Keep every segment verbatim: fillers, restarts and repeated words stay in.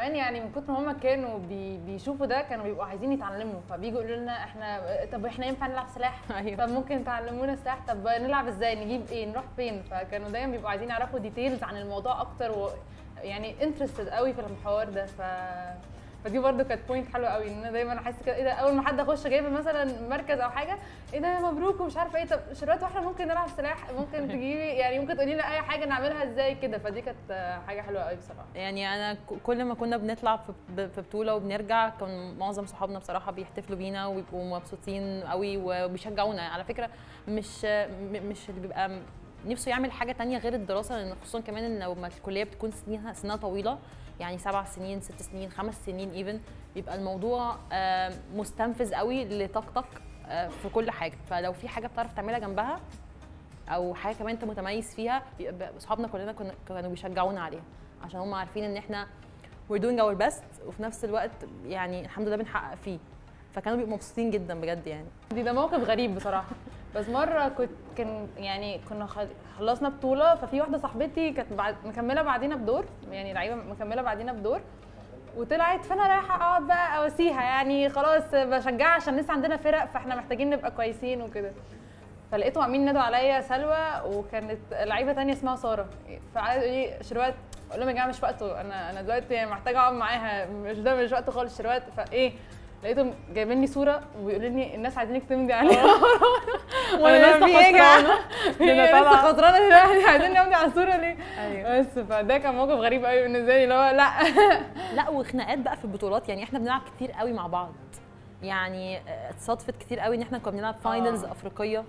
كمان يعني من كتر ما هم كانوا بي بيشوفوا ده كانوا بيبقوا عايزين يتعلموا، فبييجوا يقولوا لنا احنا طب احنا ينفع نلعب سلاح؟ أيوة. طب ممكن تعلمونا سلاح؟ طب نلعب ازاي؟ نجيب ايه؟ نروح فين؟ فكانوا دايما بيبقوا عايزين يعرفوا ديتيلز عن الموضوع اكتر و يعني انترستد قوي في الحوار ده. ف فدي برده كانت بوينت حلوه قوي، ان انا دايما احس كده ايه ده، اول ما حد اخش جايب مثلا مركز او حاجه، ايه ده مبروك ومش عارفه ايه، طب شروات واحنا ممكن نلعب سلاح، ممكن تجيبي يعني ممكن تقولي لنا اي حاجه نعملها ازاي كده. فدي كانت حاجه حلوه قوي بصراحه. يعني انا كل ما كنا بنطلع في بطوله وبنرجع كان معظم صحابنا بصراحه بيحتفلوا بينا وبيبقوا مبسوطين قوي وبيشجعونا. على فكره مش مش اللي بيبقى نفسه يعمل حاجه تانية غير الدراسه، لان خصوصا كمان ان لو الكليه بتكون سنينها سنها طويله، يعني سبع سنين ست سنين خمس سنين ايفن، بيبقى الموضوع مستنفذ قوي لطاقتك في كل حاجه. فلو في حاجه بتعرف تعملها جنبها او حاجه كمان انت متميز فيها، اصحابنا كلنا كانوا بيشجعونا عليها، عشان هم عارفين ان احنا we're doing our best وفي نفس الوقت يعني الحمد لله بنحقق فيه، فكانوا بيبقوا مبسوطين جدا بجد. يعني دي ده موقف غريب بصراحه. بس مره كنت كان يعني كنا خلصنا بطوله، ففي واحده صاحبتي كانت بعد مكمله بعدينا بدور، يعني لعيبه مكمله بعدينا بدور وطلعت، فانا رايحه اقعد بقى اواسيها، يعني خلاص بشجعها عشان لسه عندنا فرق فاحنا محتاجين نبقى كويسين وكده. فلقيتهم عاملين ينادوا عليا سلوى، وكانت لعيبه ثانيه اسمها ساره، فقعدوا يقولوا لي شروات، اقول لهم يا جماعه مش وقته، انا انا دلوقتي محتاجه اقعد معاها، مش ده مش وقته خالص شروات. فايه لقيتهم جايبين لي صوره وبيقولوا لي الناس عايزينك تمضي عليها وانا لسه خسرانه لسه خسرانه دلوقتي عايزيني امضي على الصوره ليه؟ أيوة. بس فده كان موقف غريب قوي بالنسبه لي، اللي هو لا لا وخناقات بقى في البطولات. يعني احنا بنلعب كتير قوي مع بعض، يعني اتصادفت كتير قوي ان احنا كنا بنلعب فاينلز افريقيه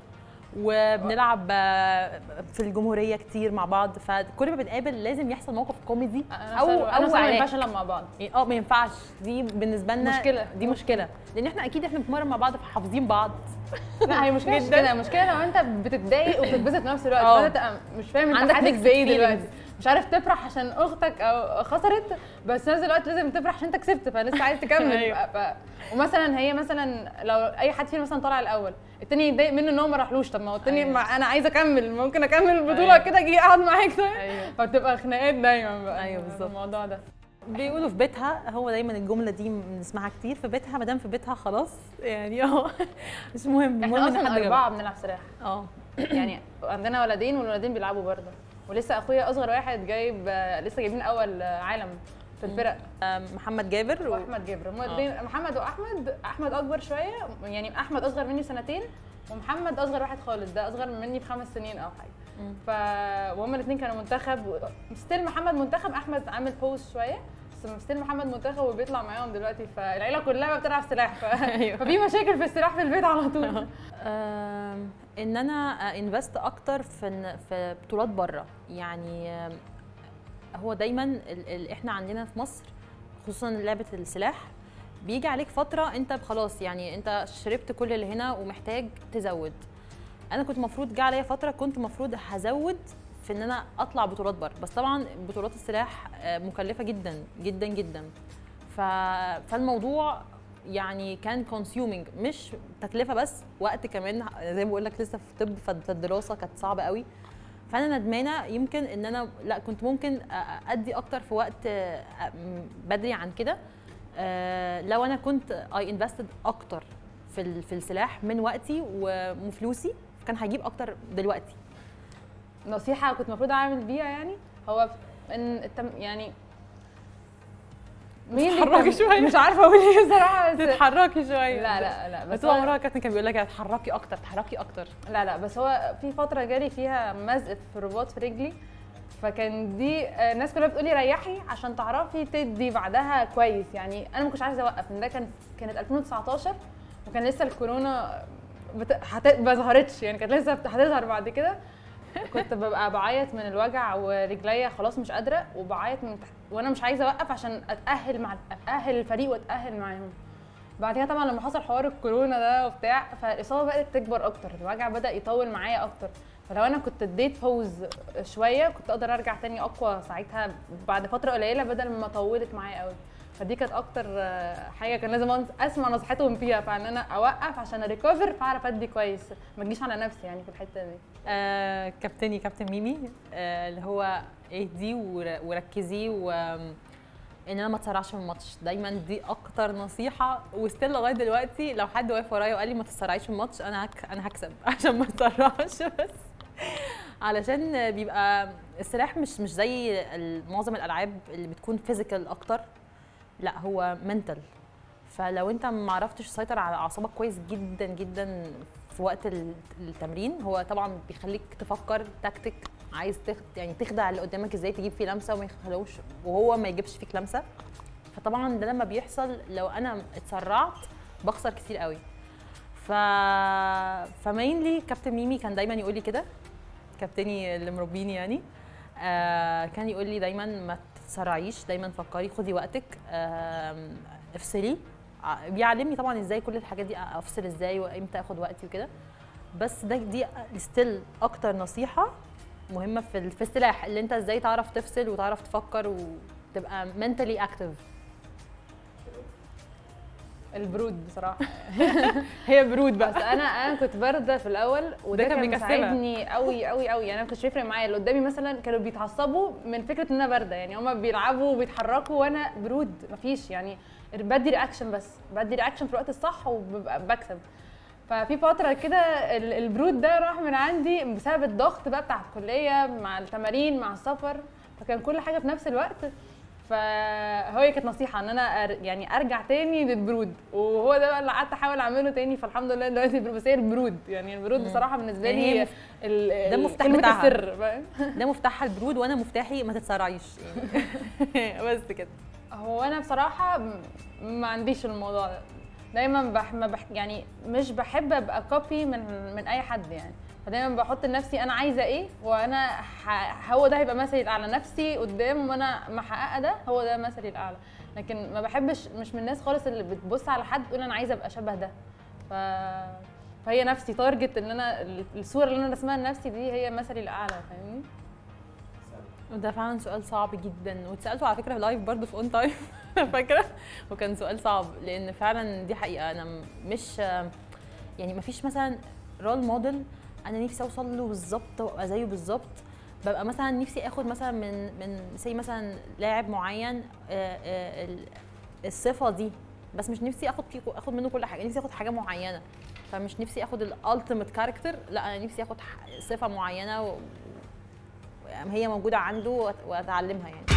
وبنلعب في الجمهوريه كتير مع بعض، فكل ما بنقابل لازم يحصل موقف كوميدي او او ما ينفعش نلعب مع بعض. اه ما ينفعش، دي بالنسبه لنا مشكله، دي مشكله، لان احنا اكيد احنا بنتمرن مع بعض فحافظين بعض. لا هي مشكله مش كده، المشكله لو انت بتتضايق وبتتبسط في نفس الوقت، فانت تبقى مش فاهم انت حاسس بايه دلوقتي، مش عارف تفرح عشان اختك او خسرت، بس في نفس الوقت لازم تفرح عشان انت كسبت فلسه عايز تكمل. ف... ومثلا هي مثلا لو اي حد فينا مثلا طالع الاول، التاني يتضايق منه ان هو ما راحلوش، طب ما هو التاني مع... انا عايزه اكمل، ممكن اكمل البطوله كده اجي اقعد معاك طيب. فبتبقى خناقات دايما بقى. ايوه بالظبط الموضوع ده. بيقولوا في بيتها، هو دايما الجمله دي بنسمعها كتير، في بيتها ما دام في بيتها خلاص يعني اه مش مهم. احنا اصلا اربعه بنلعب سلاح، اه يعني عندنا ولدين والولدين بيلعبوا برضه، ولسه اخويا اصغر واحد جايب لسه جايبين اول عالم في الفرق، محمد جابر واحمد جابر. هم محمد واحمد، احمد اكبر شويه، يعني احمد اصغر مني سنتين ومحمد اصغر واحد خالص، ده اصغر مني بخمس سنين او حاجه. ف وهم الاثنين كانوا منتخب، ستيل محمد منتخب، احمد عامل بوز شويه بس ستيل محمد منتخب وبيطلع معاهم دلوقتي، فالعيله كلها بتلعب سلاح. ف... ففي مشاكل في السلاح في البيت على طول. ان انا انفست اكتر في في بطولات بره. يعني هو دايما ال ال احنا عندنا في مصر خصوصا لعبه السلاح بيجي عليك فتره انت خلاص يعني انت شربت كل اللي هنا ومحتاج تزود. انا كنت المفروض جه عليا فتره كنت المفروض هزود في ان انا اطلع بطولات بره، بس طبعا بطولات السلاح مكلفه جدا جدا جدا، فالموضوع يعني كان كونسيومينج، مش تكلفه بس، وقت كمان زي ما بقول لك لسه في طب، فالدراسه كانت صعبه قوي. فانا ندمانه يمكن ان انا لا كنت ممكن ادي اكتر في وقت بدري عن كده، لو انا كنت اي انفستد اكتر في في السلاح من وقتي وفلوسي كان هيجيب اكتر دلوقتي. نصيحه كنت المفروض اعمل بيها يعني هو ان التم يعني مين تتحركي شويه، مش عارفه اقول ايه بصراحه، بس تتحركي شويه. لا لا لا بس هو عمرها كابتن كان بيقول لك اتحركي اكتر اتحركي اكتر. لا لا بس هو في فتره جالي فيها مزق في الرباط في رجلي، فكان دي الناس كلها بتقولي ريحي عشان تعرفي تدي بعدها كويس. يعني انا ما كنتش عايزه اوقف، ان ده كان كانت ألفين وتسعتاشر وكان لسه الكورونا بت... هت... ما ظهرتش، يعني كانت لسه هتظهر بعد كده. كنت ببقى بعيط من الوجع ورجليا خلاص مش قادره، وبعيط من تحت وانا مش عايزه اوقف عشان اتاهل مع اتاهل الفريق واتاهل معاهم. بعد كده طبعا لما حصل حوار الكورونا ده وبتاع، فالاصابه بدات تكبر اكتر، الوجع بدا يطول معايا اكتر. فلو انا كنت اديت بوز شويه كنت اقدر ارجع تاني اقوى ساعتها بعد فتره قليله بدل ما طولت معايا قوي. فدي كانت اكتر حاجه كان لازم اسمع نصيحتهم فيها، فان انا اوقف عشان اريكفر فاعرف ادي كويس، ما تجيش على نفسي يعني في الحته دي. آه كابتني كابتن ميمي، آه اللي هو اهدي وركزي و ان انا ما اتسرعش من الماتش. دايما دي اكتر نصيحه، وستيل لغايه دلوقتي لو حد واقف ورايا وقال لي ما تتسرعيش في الماتش انا هك... انا هكسب عشان ما اتسرعش. بس علشان بيبقى السلاح مش مش زي معظم الالعاب اللي بتكون فيزيكال اكتر، لا هو منتال. فلو انت ما عرفتش تسيطر على اعصابك كويس جدا جدا في وقت التمرين، هو طبعا بيخليك تفكر تكتيك، عايز تخ... يعني تخدع اللي قدامك ازاي تجيب فيه لمسه وما يخلوش وهو ما يجيبش فيك لمسه. فطبعا ده لما بيحصل لو انا اتسرعت بخسر كتير قوي. ف فمينلي كابتن ميمي كان دايما يقول لي كده، كابتني اللي مربيني يعني، آه كان يقول لي دايما ما تتسرعيش، دايما فكري، خدي وقتك، آه افصلي. بيعلمني طبعا ازاي كل الحاجات دي افصل ازاي وامتى اخد وقتي وكده. بس ده دي ستيل اكتر نصيحه مهمه في في السلاح، اللي انت ازاي تعرف تفصل وتعرف تفكر وتبقى mentally active. البرود بصراحه. هي برود بقى. بس انا انا كنت بارده في الاول وده كان بيساعدني قوي قوي قوي. يعني انا ما كنتش بيفرق معايا اللي قدامي مثلا كانوا بيتعصبوا من فكره ان انا بارده، يعني هما بيلعبوا وبيتحركوا وانا برود مفيش، يعني بدي رياكشن، بس بدي رياكشن في الوقت الصح وببقى بكسب. ففي فتره كده البرود ده راح من عندي بسبب الضغط بقى بتاع الكليه مع التمارين مع السفر، فكان كل حاجه في نفس الوقت. فهي كانت نصيحه ان انا أر يعني ارجع تاني للبرود، وهو ده بقى اللي قعدت احاول اعمله تاني. فالحمد لله دلوقتي بس هي البرود، يعني البرود بصراحه بالنسبه لي يعني ال ده مفتاح بتاعها السر، فاهم؟ ده مفتاحها البرود وانا مفتاحي ما تتسرعيش يعني. بس كده. هو انا بصراحه ما عنديش الموضوع ده، دايما بح ما بح يعني مش بحب ابقى كوبي من من اي حد يعني. فدايما بحط لنفسي انا عايزه ايه، وانا هو ده هيبقى مثلي الاعلى. نفسي قدام وانا محققه ده، هو ده مثلي الاعلى. لكن ما بحبش، مش من الناس خالص اللي بتبص على حد تقول انا عايزه ابقى شبه ده. ف فهي نفسي تارجت ان انا الصوره اللي انا رسمها لنفسي دي هي مثلي الاعلى، فاهمني؟ وده فعلا سؤال صعب جدا، واتسالته على فكره في لايف برضه في اون تايم فاكره، وكان سؤال صعب لان فعلا دي حقيقه. انا مش يعني مفيش مثلا رول موديل انا نفسي اوصل له بالظبط وابقى زيه بالظبط. ببقى مثلا نفسي اخد مثلا من من زي مثلا لاعب معين الصفه دي، بس مش نفسي اخد فيه اخد منه كل حاجه، نفسي اخد حاجه معينه. فمش نفسي اخد الالتيميت كاركتر، لا انا نفسي اخد صفه معينه و... هي موجوده عنده واتعلمها يعني.